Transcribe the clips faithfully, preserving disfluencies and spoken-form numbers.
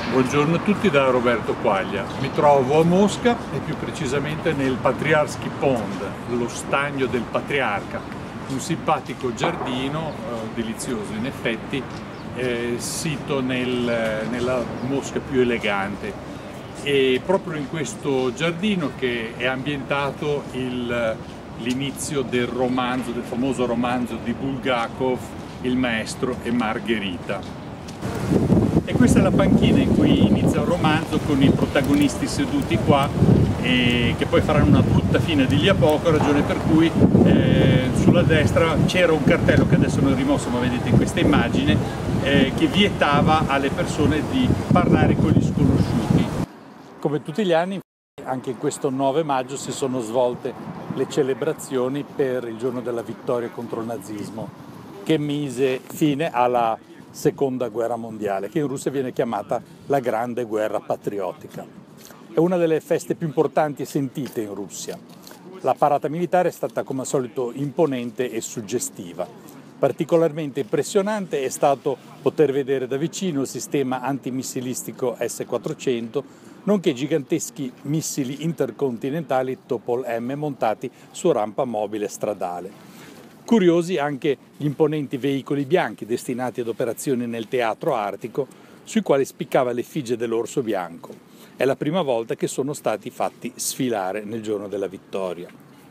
Buongiorno a tutti da Roberto Quaglia. Mi trovo a Mosca e più precisamente nel Patriarski Pond, lo stagno del Patriarca, un simpatico giardino, eh, delizioso in effetti, eh, sito nel, nella Mosca più elegante. E proprio in questo giardino che è ambientato l'inizio del romanzo, del famoso romanzo di Bulgakov, Il maestro e Margherita. E questa è la panchina in cui inizia il romanzo, con i protagonisti seduti qua e che poi faranno una brutta fine di lì a poco, ragione per cui eh, sulla destra c'era un cartello che adesso non è rimosso, ma vedete in questa immagine, eh, che vietava alle persone di parlare con gli sconosciuti. Come tutti gli anni, anche in questo nove maggio si sono svolte le celebrazioni per il giorno della vittoria contro il nazismo, che mise fine alla Seconda guerra mondiale, che in Russia viene chiamata la Grande Guerra Patriottica. È una delle feste più importanti e sentite in Russia. La parata militare è stata come al solito imponente e suggestiva. Particolarmente impressionante è stato poter vedere da vicino il sistema antimissilistico S quattrocento, nonché giganteschi missili intercontinentali Topol M montati su rampa mobile stradale. Curiosi anche gli imponenti veicoli bianchi destinati ad operazioni nel teatro artico, sui quali spiccava l'effigie dell'orso bianco. È la prima volta che sono stati fatti sfilare nel giorno della vittoria.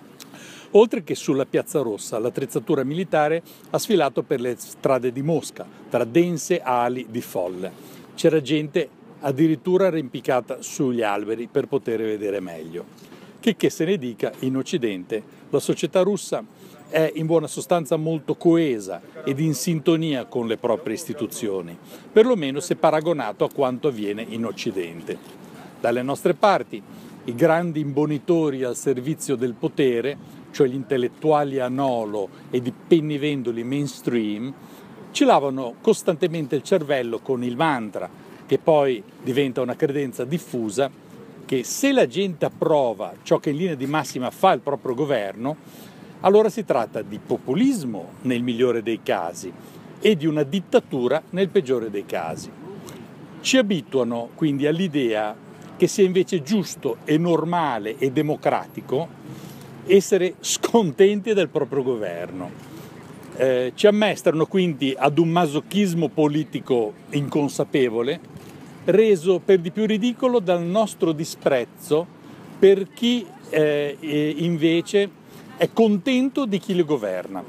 Oltre che sulla Piazza Rossa, l'attrezzatura militare ha sfilato per le strade di Mosca, tra dense ali di folle. C'era gente addirittura arrampicata sugli alberi per poter vedere meglio. Che che se ne dica, in Occidente la società russa è in buona sostanza molto coesa ed in sintonia con le proprie istituzioni, perlomeno se paragonato a quanto avviene in Occidente. Dalle nostre parti, i grandi imbonitori al servizio del potere, cioè gli intellettuali a nolo ed i pennivendoli mainstream, ci lavano costantemente il cervello con il mantra, che poi diventa una credenza diffusa, che se la gente approva ciò che in linea di massima fa il proprio governo, allora si tratta di populismo nel migliore dei casi e di una dittatura nel peggiore dei casi. Ci abituano quindi all'idea che sia invece giusto e normale e democratico essere scontenti del proprio governo. Eh, ci ammaestrano quindi ad un masochismo politico inconsapevole, reso per di più ridicolo dal nostro disprezzo per chi eh, invece è contento di chi li governa.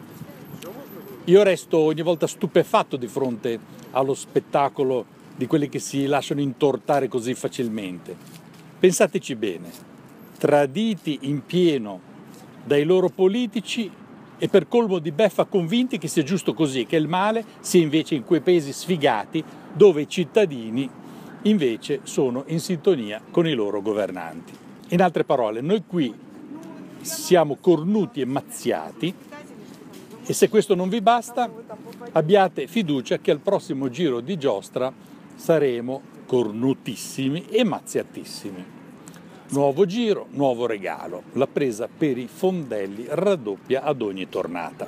Io resto ogni volta stupefatto di fronte allo spettacolo di quelli che si lasciano intortare così facilmente. Pensateci bene, traditi in pieno dai loro politici e per colmo di beffa convinti che sia giusto così, che il male sia invece in quei paesi sfigati dove i cittadini invece sono in sintonia con i loro governanti. In altre parole, noi qui siamo cornuti e mazziati e se questo non vi basta, abbiate fiducia che al prossimo giro di giostra saremo cornutissimi e mazziatissimi. Nuovo giro, nuovo regalo, la presa per i fondelli raddoppia ad ogni tornata.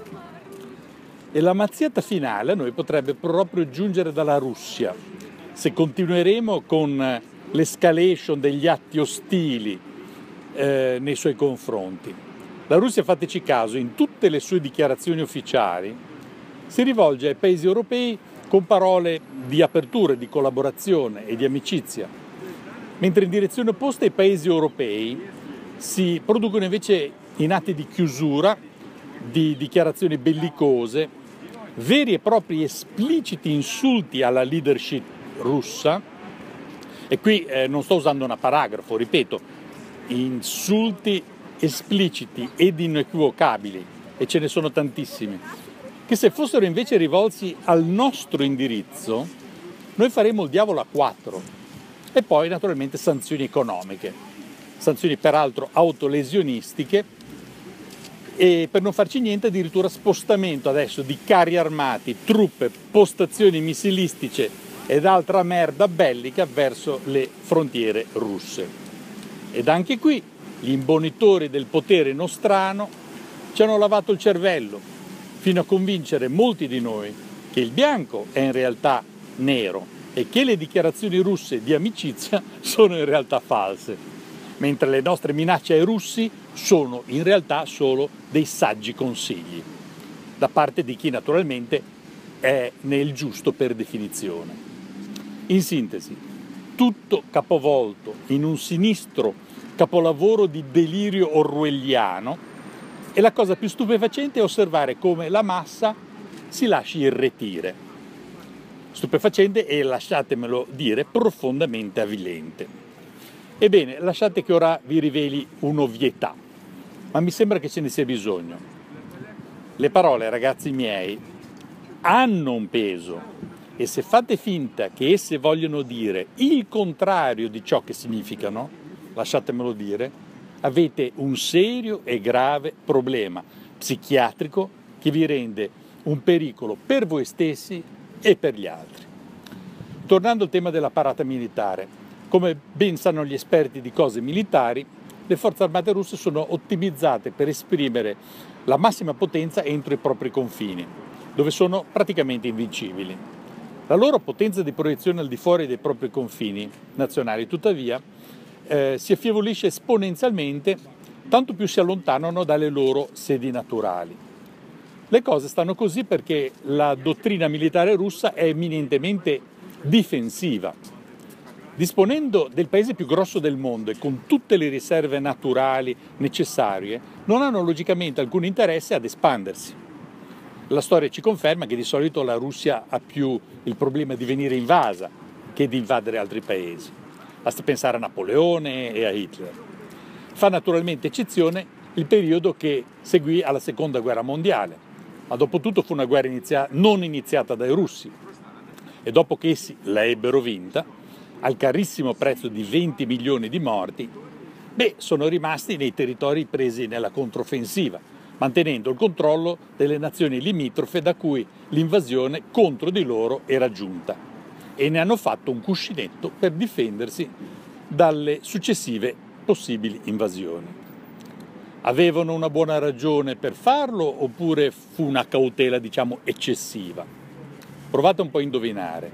E la mazziata finale a noi potrebbe proprio giungere dalla Russia, se continueremo con l'escalation degli atti ostili Eh, nei suoi confronti. La Russia, fateci caso, in tutte le sue dichiarazioni ufficiali si rivolge ai paesi europei con parole di apertura, di collaborazione e di amicizia, mentre in direzione opposta i paesi europei si producono invece in atti di chiusura, di dichiarazioni bellicose, veri e propri espliciti insulti alla leadership russa, e qui eh, non sto usando un paragrafo, ripeto, insulti espliciti ed inequivocabili, e ce ne sono tantissimi, che se fossero invece rivolti al nostro indirizzo, noi faremo il diavolo a quattro. E poi naturalmente sanzioni economiche, sanzioni peraltro autolesionistiche, e per non farci niente addirittura spostamento adesso di carri armati, truppe, postazioni missilistiche ed altra merda bellica verso le frontiere russe. Ed anche qui gli imbonitori del potere nostrano ci hanno lavato il cervello fino a convincere molti di noi che il bianco è in realtà nero e che le dichiarazioni russe di amicizia sono in realtà false, mentre le nostre minacce ai russi sono in realtà solo dei saggi consigli, da parte di chi naturalmente è nel giusto per definizione. In sintesi, tutto capovolto in un sinistro capolavoro di delirio orwelliano, e la cosa più stupefacente è osservare come la massa si lasci irretire. Stupefacente e, lasciatemelo dire, profondamente avvilente. Ebbene, lasciate che ora vi riveli un'ovvietà, ma mi sembra che ce ne sia bisogno. Le parole, ragazzi miei, hanno un peso, e se fate finta che esse vogliono dire il contrario di ciò che significano, lasciatemelo dire, avete un serio e grave problema psichiatrico che vi rende un pericolo per voi stessi e per gli altri. Tornando al tema della parata militare, come ben sanno gli esperti di cose militari, le forze armate russe sono ottimizzate per esprimere la massima potenza entro i propri confini, dove sono praticamente invincibili. La loro potenza di proiezione al di fuori dei propri confini nazionali, tuttavia, eh, si affievolisce esponenzialmente tanto più si allontanano dalle loro sedi naturali. Le cose stanno così perché la dottrina militare russa è eminentemente difensiva. Disponendo del paese più grosso del mondo e con tutte le riserve naturali necessarie, non hanno logicamente alcun interesse ad espandersi. La storia ci conferma che di solito la Russia ha più il problema di venire invasa che di invadere altri paesi. Basta pensare a Napoleone e a Hitler. Fa naturalmente eccezione il periodo che seguì alla Seconda Guerra Mondiale, ma dopo tutto fu una guerra inizia- non iniziata dai russi, e dopo che essi la ebbero vinta, al carissimo prezzo di venti milioni di morti, beh, sono rimasti nei territori presi nella controffensiva, mantenendo il controllo delle nazioni limitrofe da cui l'invasione contro di loro era giunta, e ne hanno fatto un cuscinetto per difendersi dalle successive possibili invasioni. Avevano una buona ragione per farlo oppure fu una cautela, diciamo, eccessiva? Provate un po' a indovinare.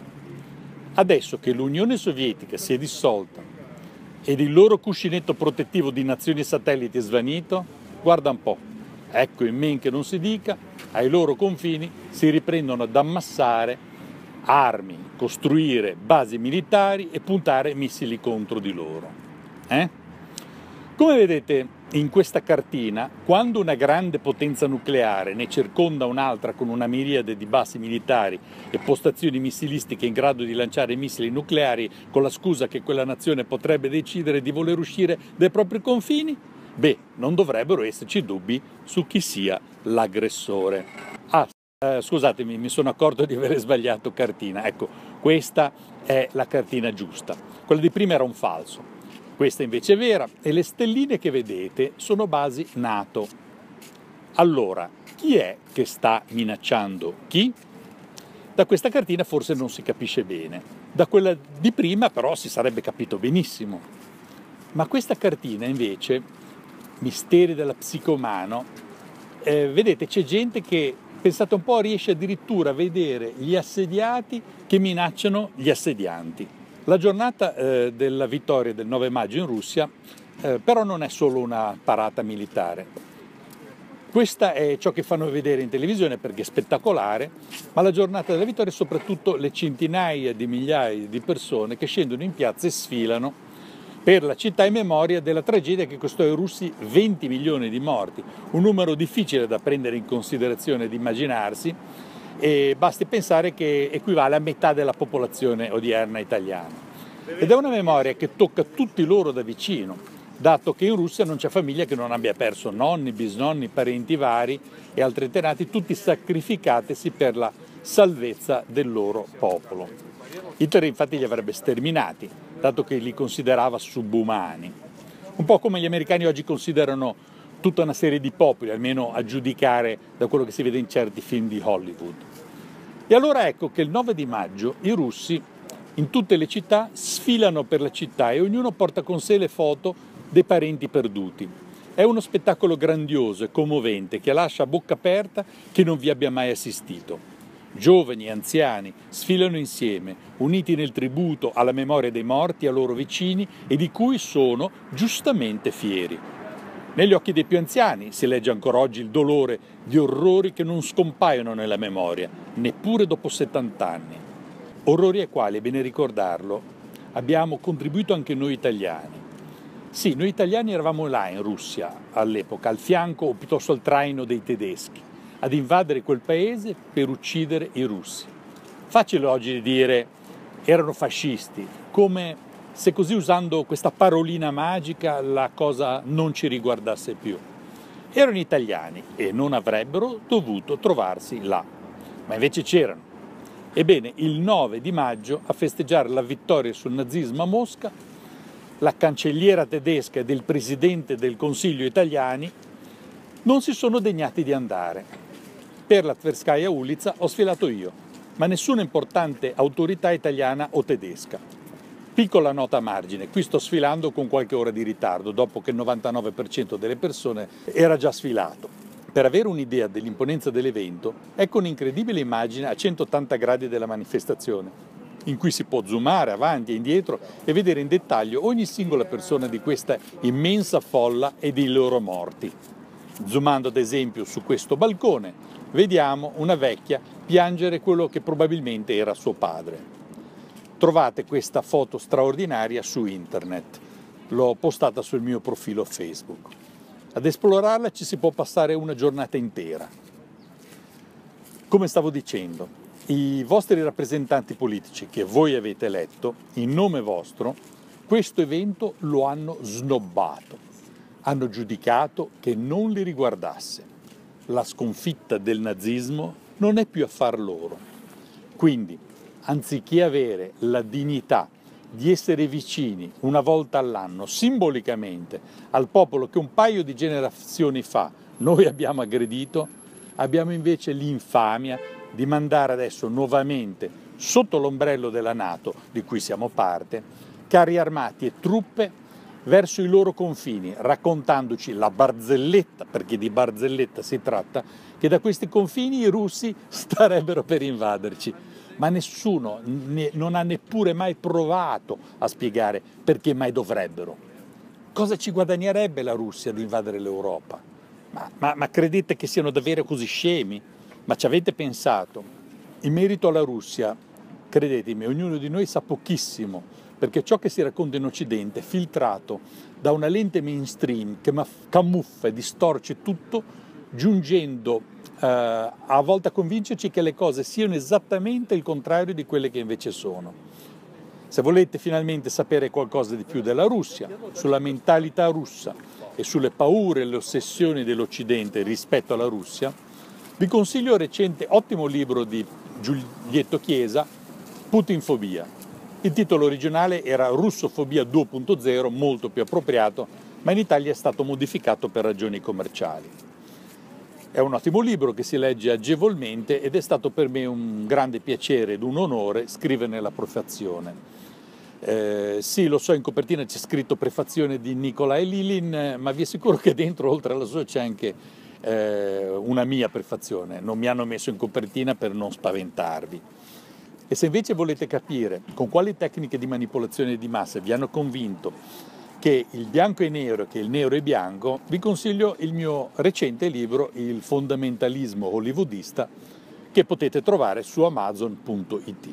Adesso che l'Unione Sovietica si è dissolta ed il loro cuscinetto protettivo di nazioni satelliti è svanito, guarda un po', ecco in men che non si dica, ai loro confini si riprendono ad ammassare armi, costruire basi militari e puntare missili contro di loro. Eh? Come vedete in questa cartina, quando una grande potenza nucleare ne circonda un'altra con una miriade di basi militari e postazioni missilistiche in grado di lanciare missili nucleari con la scusa che quella nazione potrebbe decidere di voler uscire dai propri confini, beh, non dovrebbero esserci dubbi su chi sia l'aggressore. Ah, eh, scusatemi, mi sono accorto di aver sbagliato cartina. Ecco, questa è la cartina giusta. Quella di prima era un falso. Questa invece è vera e le stelline che vedete sono basi NATO. Allora, chi è che sta minacciando chi? Da questa cartina forse non si capisce bene, da quella di prima però si sarebbe capito benissimo. Ma questa cartina invece, misteri della psiche umano, eh, vedete c'è gente che, pensate un po', riesce addirittura a vedere gli assediati che minacciano gli assedianti. La giornata eh, della vittoria del nove maggio in Russia eh, però non è solo una parata militare. Questa è ciò che fanno vedere in televisione perché è spettacolare, ma la giornata della vittoria è soprattutto le centinaia di migliaia di persone che scendono in piazza e sfilano per la città in memoria della tragedia che costò ai russi venti milioni di morti, un numero difficile da prendere in considerazione ed immaginarsi, e basti pensare che equivale a metà della popolazione odierna italiana. Ed è una memoria che tocca tutti loro da vicino, dato che in Russia non c'è famiglia che non abbia perso nonni, bisnonni, parenti vari e altri antenati, tutti sacrificatisi per la salvezza del loro popolo. Hitler infatti li avrebbe sterminati, dato che li considerava subumani. Un po' come gli americani oggi considerano tutta una serie di popoli, almeno a giudicare da quello che si vede in certi film di Hollywood. E allora ecco che il nove di maggio i russi in tutte le città sfilano per la città e ognuno porta con sé le foto dei parenti perduti. È uno spettacolo grandioso e commovente che lascia a bocca aperta chi non vi abbia mai assistito. Giovani e anziani sfilano insieme, uniti nel tributo alla memoria dei morti, a loro vicini e di cui sono giustamente fieri. Negli occhi dei più anziani si legge ancora oggi il dolore di orrori che non scompaiono nella memoria, neppure dopo settanta anni. Orrori ai quali, è bene ricordarlo, abbiamo contribuito anche noi italiani. Sì, noi italiani eravamo là in Russia all'epoca, al fianco o piuttosto al traino dei tedeschi, ad invadere quel paese per uccidere i russi. Facile oggi dire erano fascisti, come se così usando questa parolina magica la cosa non ci riguardasse più. Erano italiani e non avrebbero dovuto trovarsi là, ma invece c'erano. Ebbene, il nove di maggio, a festeggiare la vittoria sul nazismo a Mosca, la cancelliera tedesca ed il presidente del Consiglio italiani non si sono degnati di andare. Per la Tverskaya Ulitsa ho sfilato io, ma nessuna importante autorità italiana o tedesca. Piccola nota a margine, qui sto sfilando con qualche ora di ritardo, dopo che il novantanove per cento delle persone era già sfilato. Per avere un'idea dell'imponenza dell'evento, ecco un'incredibile immagine a centottanta gradi della manifestazione, in cui si può zoomare avanti e indietro e vedere in dettaglio ogni singola persona di questa immensa folla e dei loro morti. Zoomando ad esempio su questo balcone, vediamo una vecchia piangere quello che probabilmente era suo padre. Trovate questa foto straordinaria su internet, l'ho postata sul mio profilo Facebook. Ad esplorarla ci si può passare una giornata intera. Come stavo dicendo, i vostri rappresentanti politici che voi avete eletto, in nome vostro, questo evento lo hanno snobbato, hanno giudicato che non li riguardasse. La sconfitta del nazismo non è più affar loro. Quindi, anziché avere la dignità di essere vicini una volta all'anno, simbolicamente, al popolo che un paio di generazioni fa noi abbiamo aggredito, abbiamo invece l'infamia di mandare adesso nuovamente, sotto l'ombrello della NATO, di cui siamo parte, carri armati e truppe verso i loro confini, raccontandoci la barzelletta, perché di barzelletta si tratta, che da questi confini i russi starebbero per invaderci. Ma nessuno ne, non ha neppure mai provato a spiegare perché mai dovrebbero. Cosa ci guadagnerebbe la Russia ad invadere l'Europa? Ma, ma, ma credete che siano davvero così scemi? Ma ci avete pensato? In merito alla Russia, credetemi, ognuno di noi sa pochissimo, perché ciò che si racconta in Occidente è filtrato da una lente mainstream che camuffa e distorce tutto, giungendo Uh, a volte a convincerci che le cose siano esattamente il contrario di quelle che invece sono. Se volete finalmente sapere qualcosa di più della Russia, sulla mentalità russa e sulle paure e le ossessioni dell'Occidente rispetto alla Russia, vi consiglio il recente ottimo libro di Giulietto Chiesa, Putinfobia. Il titolo originale era Russofobia due punto zero, molto più appropriato, ma in Italia è stato modificato per ragioni commerciali. È un ottimo libro che si legge agevolmente ed è stato per me un grande piacere ed un onore scriverne la prefazione. Eh, sì, lo so, in copertina c'è scritto prefazione di Nikolai Lilin, ma vi assicuro che dentro, oltre alla sua, c'è anche eh, una mia prefazione. Non mi hanno messo in copertina per non spaventarvi. E se invece volete capire con quali tecniche di manipolazione di massa vi hanno convinto che il bianco è nero e che il nero è bianco, vi consiglio il mio recente libro Il fondamentalismo hollywoodista, che potete trovare su amazon punto it.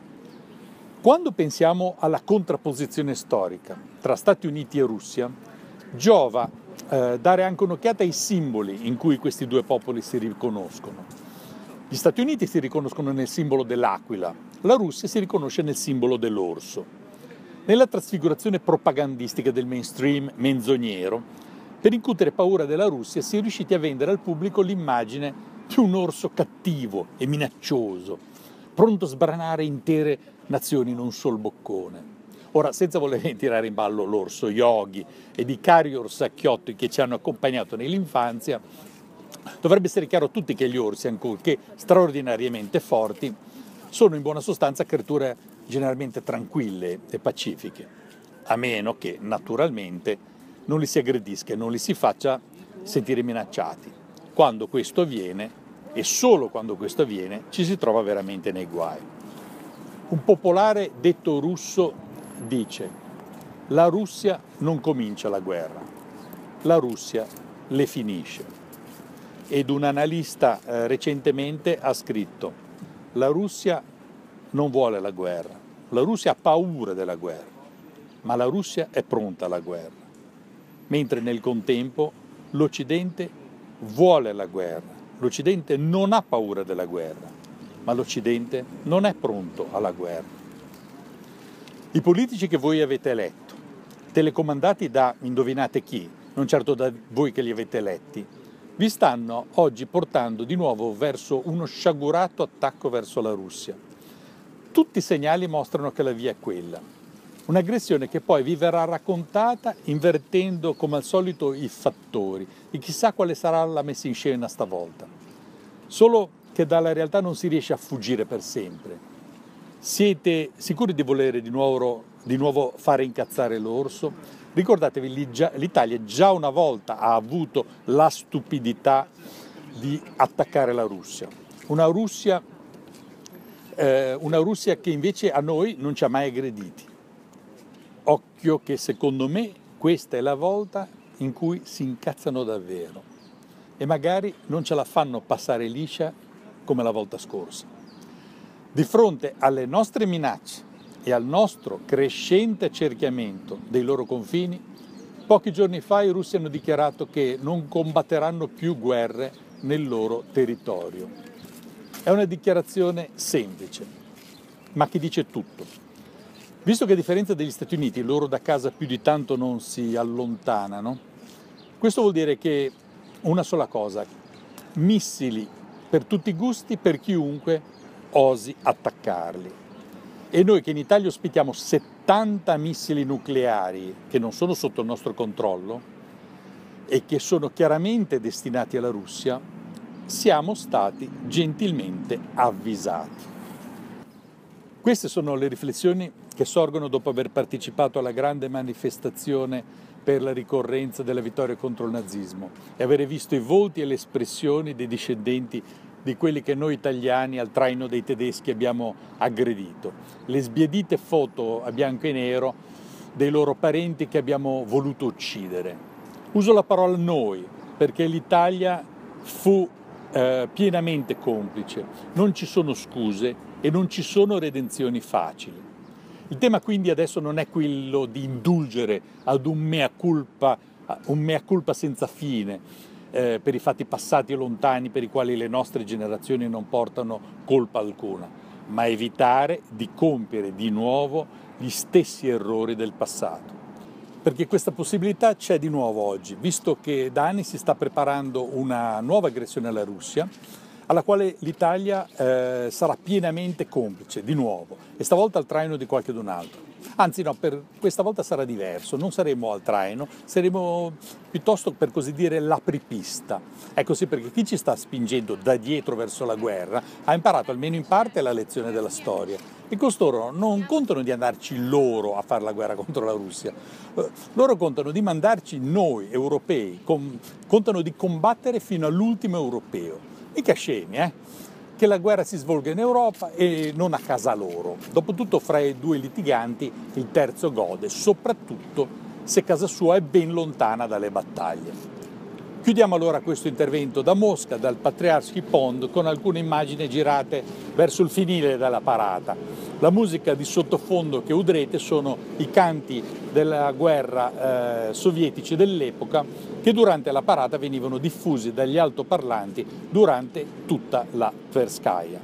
Quando pensiamo alla contrapposizione storica tra Stati Uniti e Russia, giova eh, dare anche un'occhiata ai simboli in cui questi due popoli si riconoscono. Gli Stati Uniti si riconoscono nel simbolo dell'aquila, la Russia si riconosce nel simbolo dell'orso. Nella trasfigurazione propagandistica del mainstream menzognero, per incutere paura della Russia si è riusciti a vendere al pubblico l'immagine di un orso cattivo e minaccioso, pronto a sbranare intere nazioni in un sol boccone. Ora, senza voler tirare in ballo l'orso Yogi e i cari orsacchiotti che ci hanno accompagnato nell'infanzia, dovrebbe essere chiaro a tutti che gli orsi, ancorché straordinariamente forti, sono in buona sostanza creature generalmente tranquille e pacifiche, a meno che, naturalmente, non li si aggredisca e non li si faccia sentire minacciati. Quando questo avviene, e solo quando questo avviene ci si trova veramente nei guai. Un popolare detto russo dice: la Russia non comincia la guerra, la Russia le finisce. Ed un analista eh, recentemente ha scritto: la Russia non vuole la guerra, la Russia ha paura della guerra, ma la Russia è pronta alla guerra, mentre nel contempo l'Occidente vuole la guerra, l'Occidente non ha paura della guerra, ma l'Occidente non è pronto alla guerra. I politici che voi avete eletto, telecomandati da indovinate chi, non certo da voi che li avete eletti, vi stanno oggi portando di nuovo verso uno sciagurato attacco verso la Russia. Tutti i segnali mostrano che la via è quella. Un'aggressione che poi vi verrà raccontata invertendo come al solito i fattori e chissà quale sarà la messa in scena stavolta. Solo che dalla realtà non si riesce a fuggire per sempre. Siete sicuri di volere di nuovo, di nuovo fare incazzare l'orso? Ricordatevi, l'Italia già una volta ha avuto la stupidità di attaccare la Russia. Una Russia, eh, una Russia che invece a noi non ci ha mai aggrediti. Occhio che secondo me questa è la volta in cui si incazzano davvero e magari non ce la fanno passare liscia come la volta scorsa. Di fronte alle nostre minacce e al nostro crescente accerchiamento dei loro confini, pochi giorni fa i russi hanno dichiarato che non combatteranno più guerre nel loro territorio. È una dichiarazione semplice, ma che dice tutto. Visto che a differenza degli Stati Uniti loro da casa più di tanto non si allontanano, questo vuol dire che una sola cosa: missili per tutti i gusti, per chiunque osi attaccarli. E noi che in Italia ospitiamo settanta missili nucleari che non sono sotto il nostro controllo e che sono chiaramente destinati alla Russia, siamo stati gentilmente avvisati. Queste sono le riflessioni che sorgono dopo aver partecipato alla grande manifestazione per la ricorrenza della vittoria contro il nazismo e avere visto i volti e le espressioni dei discendenti di quelli che noi italiani al traino dei tedeschi abbiamo aggredito, le sbiadite foto a bianco e nero dei loro parenti che abbiamo voluto uccidere. Uso la parola noi perché l'Italia fu eh, pienamente complice, non ci sono scuse e non ci sono redenzioni facili. Il tema quindi adesso non è quello di indulgere ad un mea culpa, un mea culpa senza fine, Eh, per i fatti passati e lontani per i quali le nostre generazioni non portano colpa alcuna, ma evitare di compiere di nuovo gli stessi errori del passato. Perché questa possibilità c'è di nuovo oggi, visto che da anni si sta preparando una nuova aggressione alla Russia, alla quale l'Italia eh, sarà pienamente complice, di nuovo, e stavolta al traino di qualche d'un altro. Anzi no, per questa volta sarà diverso, non saremo al traino, saremo piuttosto, per così dire, l'apripista. Ecco sì, perché chi ci sta spingendo da dietro verso la guerra ha imparato almeno in parte la lezione della storia e costoro non contano di andarci loro a fare la guerra contro la Russia, loro contano di mandarci noi europei, contano di combattere fino all'ultimo europeo. Mica scemi, eh? Che la guerra si svolga in Europa e non a casa loro. Dopotutto fra i due litiganti il terzo gode, soprattutto se casa sua è ben lontana dalle battaglie. Chiudiamo allora questo intervento da Mosca, dal Patriarski Pond, con alcune immagini girate verso il finire della parata. La musica di sottofondo che udrete sono i canti della guerra eh, sovietici dell'epoca che durante la parata venivano diffusi dagli altoparlanti durante tutta la Tverskaya.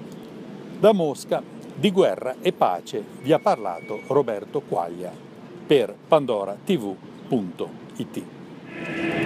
Da Mosca, di guerra e pace, vi ha parlato Roberto Quaglia per Pandora T V punto it.